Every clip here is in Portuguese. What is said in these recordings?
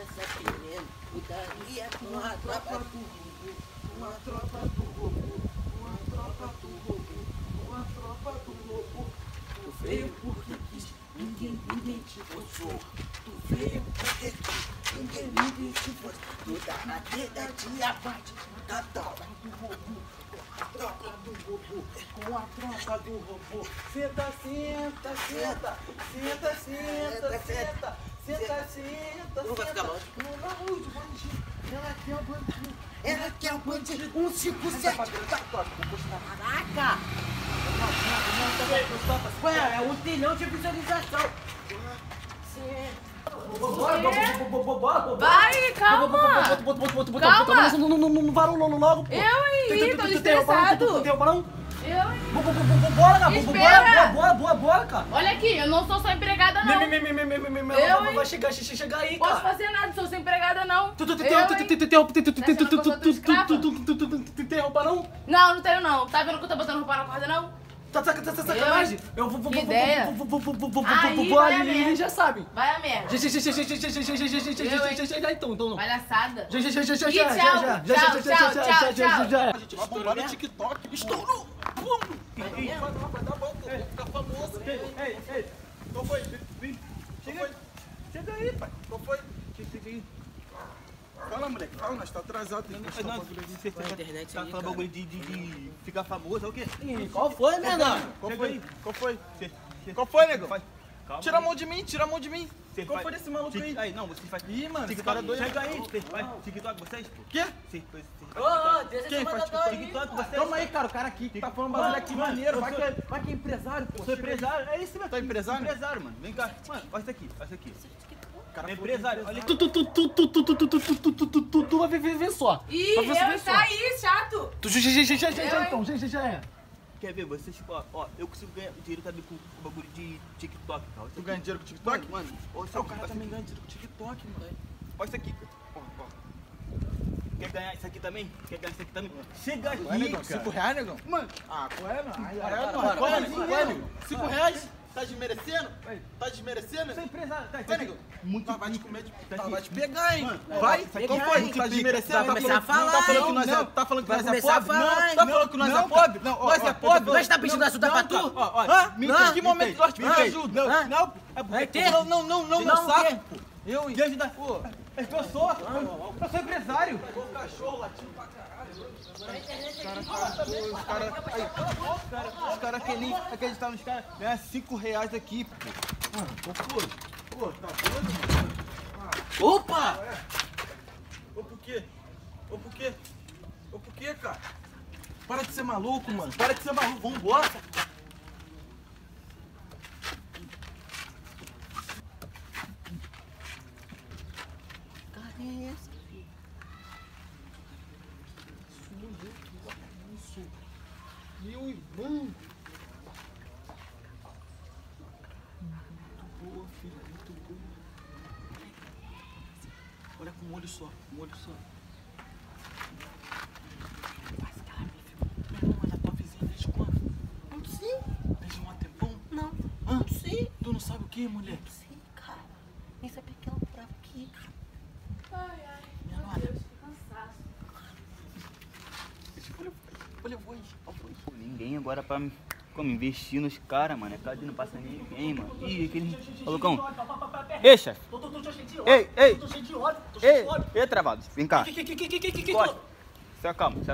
essa querendo putaria com a tropa do robô. Com a tropa do robô. Com a tropa do robô. Com a tropa do robô. Tu veio porque quis, ninguém te forçou. Tu veio porque quis, ninguém te forçou. Tu tá na teta de abate da tropa do robô. Com a tropa do robô. Com a tropa do robô. Senta, senta, senta. Senta, senta, senta. Senta, senta. Não vai ficar longe. Não, de bandido. Ela quer o bandido. Ela quer o bandido. 157. Caraca! Ué, é 1 trilhão de visualização. Vai, calma. Calma. Não varou logo, pô. Eu aí, tô estressado. Tu tem não? Eu aí. Bora, cara. Espera. Bora, cara. Olha aqui, eu não sou sua empregada, não. Vai chegar aí, cara. Posso fazer nada, sou sua empregada, não. Tu interrompa, não? Não, não tenho, não. Tá vendo que eu tô botando roupa na corda, não? Tá sacanagem? Eu vou ideia. vou ali, ele já sabe. Vai a merda. Já então, não. Palhaçada. Já. A gente vai bombar no TikTok. Estourou! Pum! Vai dar bom, vou ficar famoso. Ei, qual foi? Chega aí, pai. Qual foi? Chega aí. Fala, moleque. Fala, nós tá atrasado. Tá falando bagulho de ficar famoso, é o quê? Qual foi, menor? Qual foi, negão? Tira a mão de mim. Qual foi desse maluco aí? Aí, não, vocês fazem. Ih, mano, esse cara é doido. Chega aí. TikTok vocês, pô? Quê? Quem faz TikTok? Vocês? Calma aí, cara. O cara aqui tá falando bagulho aqui maneiro. Vai que é empresário, pô. Sou empresário? É isso mesmo. Tá empresário? Empresário, mano. Vem cá. Mano, olha isso aqui. Cara, empresário, olha aqui. Tu vai ver só. Ih, eu tá aí, chato. Já é. Quer ver? Vocês, ó, eu consigo ganhar dinheiro também com o bagulho de TikTok, cara. Tu ganha dinheiro com TikTok? Mano, olha isso O aqui. cara também ganha dinheiro com TikTok, mano. Olha isso aqui. Ó. Quer ganhar isso aqui também? Chega aqui, negão, cara. R$5, negão? Mano, Qual é, mano? qual é, nego? R$5? Tá desmerecendo? Sou empresário, tá? Vai, negão. Muito Vai te comer de... vai te pegar, hein? Vai? Qual foi? Tá desmerecendo? Vai começar a falar, Tá falando que hein? nós Não. é... Tá falando que Vai nós é começar a pobre? falar, Não. hein? Tá falando que nós é pobre? Nós é pobre? Nós tá pedindo ajuda pra tu? Em que momento nós pedimos ajuda? Não. Vai ter? Não, meu Não, saco, o quê? pô. Eu de ajudar. Pô, eu sou empresário. Cachorro latindo pra caralho. Os caras querem acreditar nos caras. Ganhar R$5 aqui, pô. Pô, tá doido, mano? Opa! Ou por quê, cara? Para de ser maluco, mano. Vambora. Cara, é essa? Meu irmão. Muito boa, filho. Muito boa. Olha com um olho só. Mas a tua vizinha desde quando? Não sei. Desde um tempão? Não. Hã? Não sei. Tu não sabe o que, mulher? Não sei, cara. Nem sabia que ela morava aqui. Ai, Minha meu nora. Deus, cansaço. Olha o voz. Ninguém agora pra como investir nos caras, mano. É claro que não passa ninguém, mano. Ih, aquele malucão. Ei, chefe. Ei, travado. Vem cá. Se acalma. Tu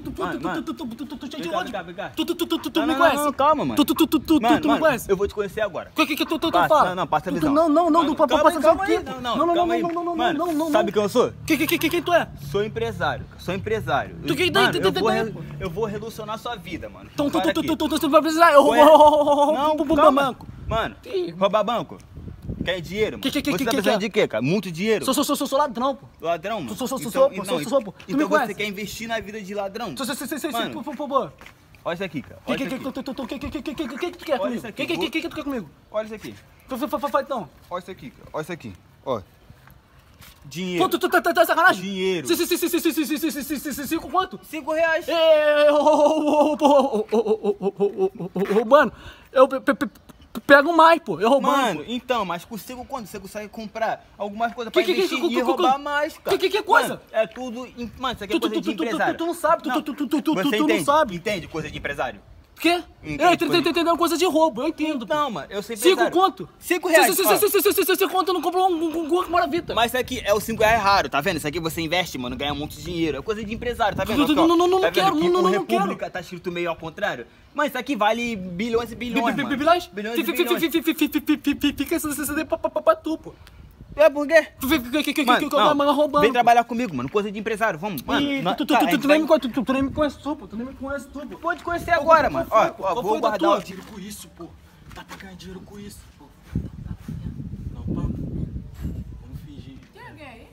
Não, me conhece? não, calma, mano. Tu me conhece? Eu vou te conhecer agora. O que tu Passa, fala? não, passa a visão. Não, passa a visão o quê? Não, calma aí. Mano, sabe quem eu sou? Quem tu é? Sou empresário. Tu que Mano, daí? eu vou revolucionar a sua vida, mano. Então tu Para aqui. vai precisar. Eu Não, vou calma. banco. Mano, roubar banco. Quer dinheiro, mano? Você tá precisando quer? de quê, cara? Muito dinheiro? Sou ladrão, pô. Ladrão, mano? Sou, pô. Tu me Então conhece? você quer investir na vida de ladrão? Por favor. Olha isso aqui, cara. O que tu quer Olha comigo? isso O aqui, que tu quer comigo? Olha isso aqui. Vai então. Olha isso aqui, cara. Olha isso aqui. Ó. Dinheiro. Tu tá sacanagem? Dinheiro. Sim, quanto? R$5. Mano, eu pego mais, pô. Eu roubando. Mano, então, mas consigo quando você consegue comprar algumas coisas pra investir e roubar mais, cara. Que coisa? Mano, é tudo... Mano, isso aqui é coisa de empresário. Tu não sabe, tu Você não entende? sabe. Entende coisa de empresário? Quê? Eu tô entendendo coisa de roubo, eu entendo. Não, mano, eu sei empresário. 5 conto? 5 reais. Se conto, eu não compro um Moravita. Mas isso aqui é o 5 reais raro, tá vendo? Isso aqui você investe, mano, ganha muito dinheiro. É coisa de empresário, tá vendo? Não Tá quero, vendo que o não República quero. tá escrito meio ao contrário? Mas isso aqui vale bilhões e bilhões, mano. Bilhões? Bilhões e bilhões. Fica essa daí pra tu, pô. É por quê? Mano, roubando. Vem trabalhar comigo, mano. Coisa de empresário, vamos. Mano, tu nem me conhece, tu nem me conhece, tu, pô. pode conhecer agora, mano. Ó, vou guardar o dinheiro com isso, pô. Dá pra ganhar dinheiro com isso, pô. Não, pá. Vamos fingir. Tem alguém aí?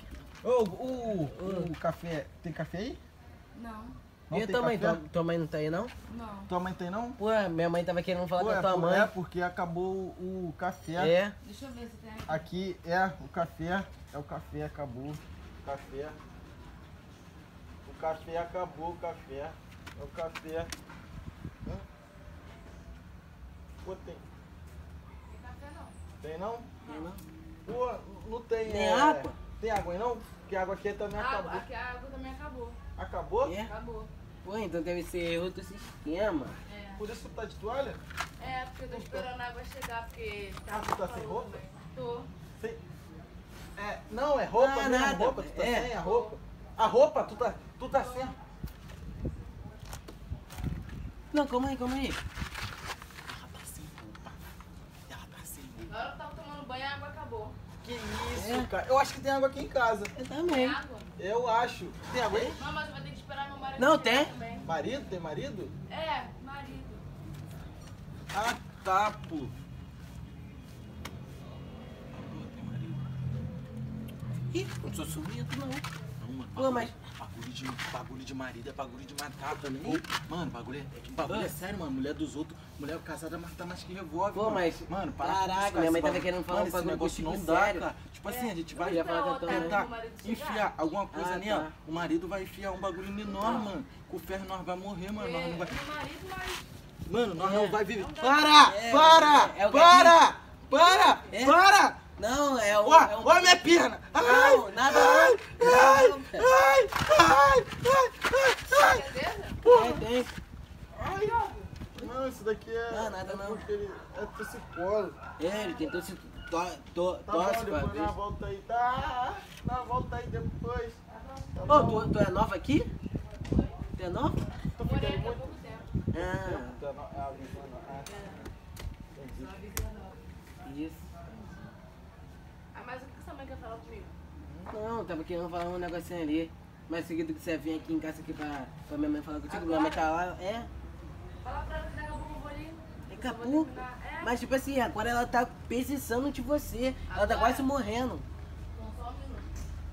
O café, tem café aí? Não. Não E tem tua mãe? café? Tua mãe não tá aí, não? Não. Tua mãe tem não? Pô, minha mãe tava querendo falar Pô, com a tua mãe. É porque acabou o café. É. Deixa eu ver se tem. Aqui é o café. É o café, acabou. O café. O café acabou, o café. É o café. Hã? Pô, tem. Tem café não. Tem não? Tem não? Pô, não tem. Tem água? Tem água aí não? Porque a água aqui também acabou. Aqui a água também acabou. Acabou? É? Acabou. Pô, então deve ser outro sistema. É. Por isso tu tá de toalha? É, porque eu tô esperando a água chegar, porque tá. Tu tá sem roupa? Tô. Sem... É, não, é roupa Ah, mesmo, nada. roupa, tu tá É. sem a roupa. A roupa, tu tá sem. Não, calma aí. Na hora que eu tava tomando banho, a água acabou. Que isso, cara. Eu acho que tem água aqui em casa. Eu Tem também. água? Eu acho. Tem água aí? Não, mas vai ter que esperar meu marido Não, chegar tem. também. Marido? Tem marido? É, marido. Ah, tá, pô. Ih, não sou sumido, não. Não, mano. Pô, mas... Bagulho de marido é bagulho de matar também. Pô, mano, bagulho é sério, mano. Mulher dos outros, mulher casada mata mais que revólver. Pô, mano. mas... Mano, para Caraca, com isso, cara, minha mãe esse tava bagulho- querendo falar Mano, um esse bagulho negócio não contigo dá, sério. cara. Tipo assim, a gente vai Eu ia falar com a tua mãe. tentar O marido chegar. enfiar alguma coisa Ah, ali, tá. ó. O marido vai enfiar um bagulho menor, mano. Com o ferro nós vai morrer, mano. Nós não vai... Meu marido, mas... Mano, nós não vai viver. Para! É, Para! é o Para! Para! É? Para! Não, é o... Ó, é um- ó a minha perna! Ai! Não, nada Ai! não. Ai! Não, cara. Ai! Ai! Ai! Certeza? Tem, tem. Ai! Não, isso daqui é... Não, nada não. porque ele é toxicolo. É, ele tentou se... Tá bom, Tosse pra depois ver. na volta aí, tá? Na volta aí depois. Tá Ô, bom. tu é nova aqui? Tu é nova? Tu Morei fica aqui há muito... pouco tempo. Ah, Tu é no- é a Luciana, Só uma vizinha nova. isso. Ah, mas o que sua mãe quer falar comigo? Não, tava querendo falar um negocinho ali. Mas seguido que você vir aqui em casa aqui pra minha mãe falar contigo, minha mãe tá lá, é. Fala pra ela que daqui a pouco eu vou ali. Daqui a Eu vou pouco. terminar. É, Mas tipo assim, agora ela tá precisando de você. Ela tá Agora? quase morrendo. então só um minuto.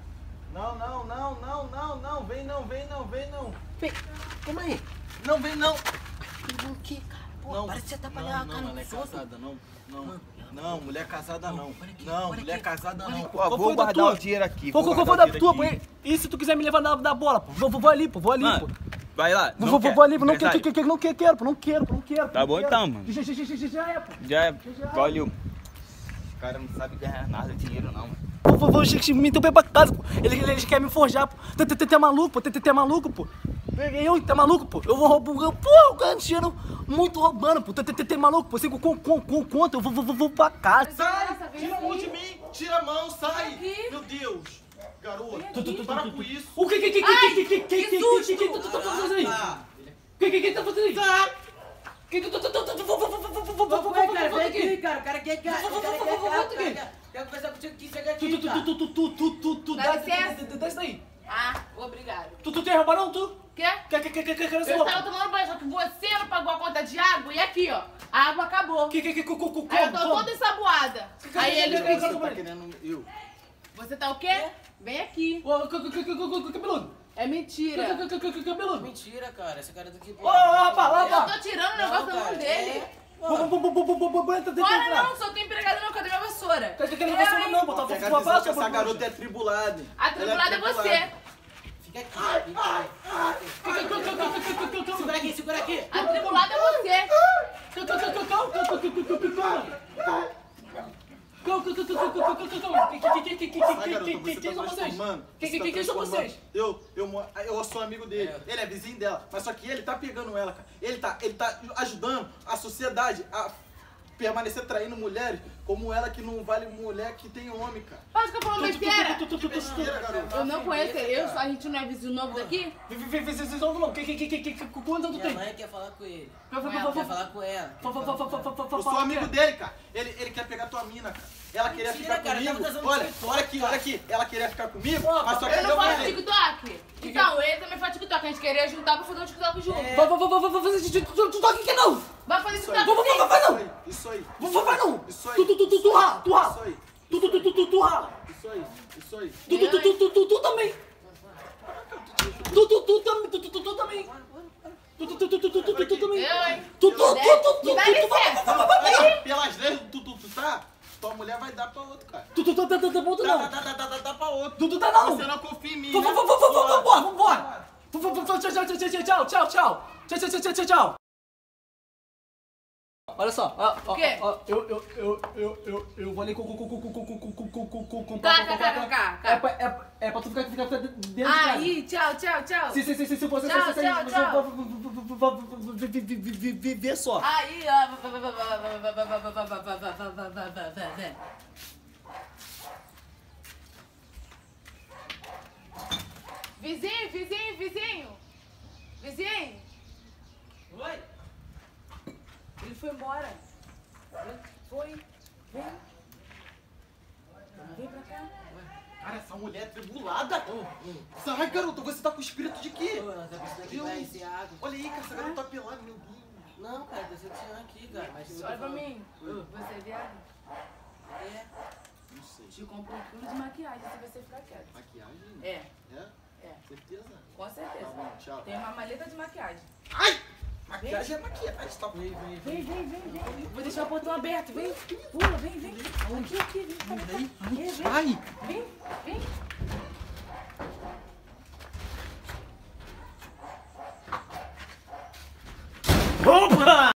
Não, vem não. Vem, calma aí. Não, vem não. O que, cara? Pô, Não, parece que você tá atrapalhando a cara não, não é dos outros. casada, não. Não, mulher casada não. olha aqui, Não, olha mulher aqui. casada não. Ó, Qual vou foi da guardar tua? o dinheiro aqui. Qual vou foi guardar da o tua, dinheiro pô? aqui. E se tu quiser me levar na bola, pô? Vou ali, pô. Mano, vai lá. Vou ali, pô. Não quero, pô. Não quero. Tá bom então, mano. Já é, pô. Já é. Valeu. Os caras não sabem ganhar nada de dinheiro, não, mano. Vou me bem pra casa, pô. Eles querem me forjar, pô. Tá maluco, pô. Tá maluco, pô. Eu, tá maluco, pô. Eu vou roubar. Pô, eu ganho dinheiro muito roubando, pô. Tá maluco, pô. Você com conta, eu vou pra casa. Sai! Dessa vez Tira a mão sim. de mim! Tira a mão, sai! aqui. Meu Deus! Garoto, aqui. para com isso! O que que tu tá fazendo aí? Que tá fazendo aí? Sai! Que tu Cara, vem aqui, cara. O cara quer quer conversar contigo aqui, chega aqui, cara. dá isso daí. Ah, obrigado. Tu tem roubar não, tu? Quê? Quer essa Eu roupa? tava tomando banho, só que você não pagou a conta de água e aqui, ó. A água acabou. Aí eu tô toda ensaboada. Aí ele que- Você tá querendo eu? Você tá o quê? Vem aqui. Cabeludo. É mentira. Cabeludo. Mentira, cara. Esse cara daqui... Ô, rapaz, Eu tô tirando o negócio da mão dele. Bora não, só tem empregada não, cadê minha vassoura? Não, botar Quer dizer que essa garota é tribulada. A tribulada é você. Fica aqui. Segura aqui. A tribulada é você. Quem são vocês? Eu sou amigo dele, ele é vizinho dela, mas só que ele tá pegando ela, cara. Ele tá ajudando a sociedade a permanecer traindo mulheres como ela, que não vale mulher que tem homem, cara. Pode ficar falando besteira? Besteira, garoto. Eu não conheço ele, a gente não é vizinho novo daqui? Vocês não, quantos anos tu Minha tem? mãe quer falar com ele. ela Quer falar com ela. Eu sou amigo dele, cara. Ele quer pegar tua mina, cara. Ela queria Mentira, ficar cara, comigo. tá fazendo Olha TikTok, aqui. Ela queria ficar comigo, mas só que Eu não faço falei. TikTok. Então, ele também faz TikTok. A gente queria juntar pra fazer um TikTok junto. Vou fazer TikTok aqui não! Vai fazer TikTok Vai não! Isso aí. Vai não! Isso aí. Tu rala! Isso aí. Tu rala! Isso aí. Isso aí. Tu também! Tu também! Tu também! Eu, hein? Tu Dá licença. Pelas leis do tu tá, tua mulher vai dar pra outro, cara. ponto não! Dá pra outro. Tu tá não! Você não confia em mim, Vambora! Tchau! Olha só, O quê? eu vou ali com é pra tu ficar dentro de casa. Aí, tchau. Se você vê só. Aí, Vizinho! Oi? Ele foi embora. Foi. Vem pra cá. Cara, essa mulher é tribulada. Sai, garoto, você tá com espírito de quê? Ela tá precisando de mais esse água. Olha aí, cara, essa garota tá pelada, meu Deus. Não, cara, decepção aqui, cara. Mas Olha pra mim. Você é viado? É. Não sei. Te compro um quilo de maquiagem se você ficar quieto. Maquiagem? É, É? Certeza? com Tá certeza. bom, tchau. Tem uma maleta de maquiagem. Ai! Maquiagem é maquiagem, tá bom. Vem. Vou deixar o portão aberto. Vem. Pula, vem. Aqui. Vem. Ai! Vem. Opa!